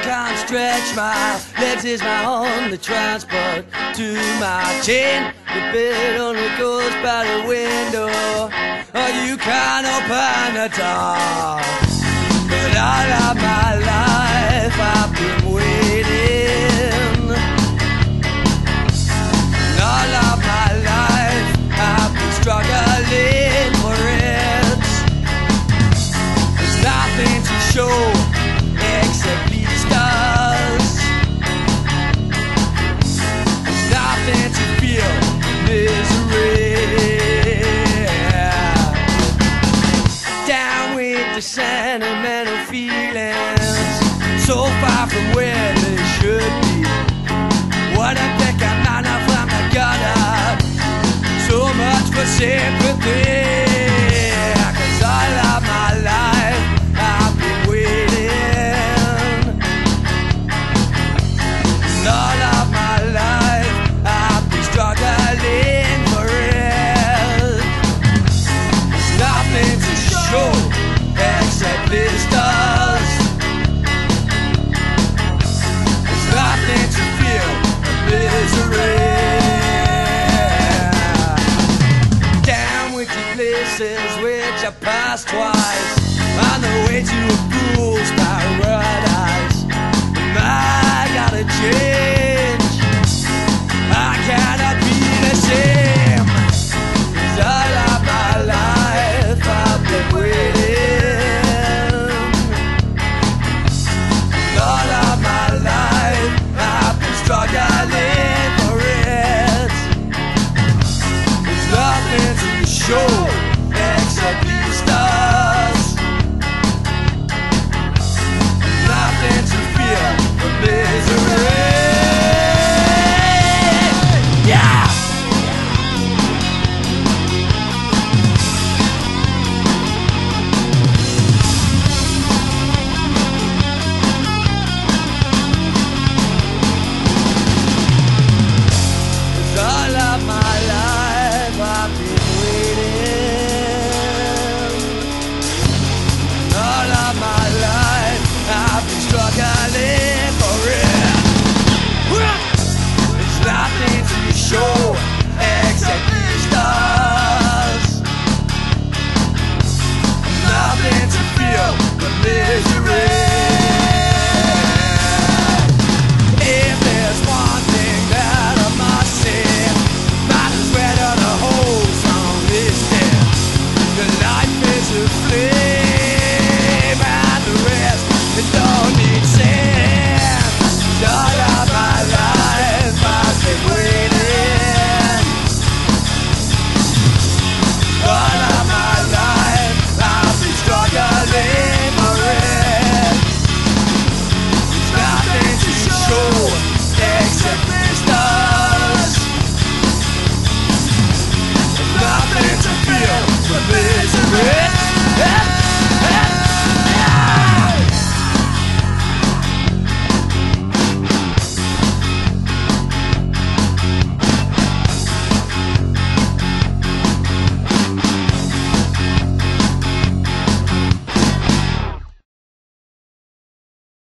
can't stretch my legs, is my only transport to my chin. The bed only goes by the window, or you can't open the door. But all of my life I've been waiting, and all of my life I've been struggling for it. There's nothing to show except blisters. There's nothing to feel misery. Down with the sentimental feelings, so far from where they should be. What a pick a manna from the gutter, so much for sympathy. 'Cause all of my life I've been waiting, and all of my life I've been struggling for it. There's nothing to show except blisters. There's nothing to feel misery. Down with the places which I passed twice.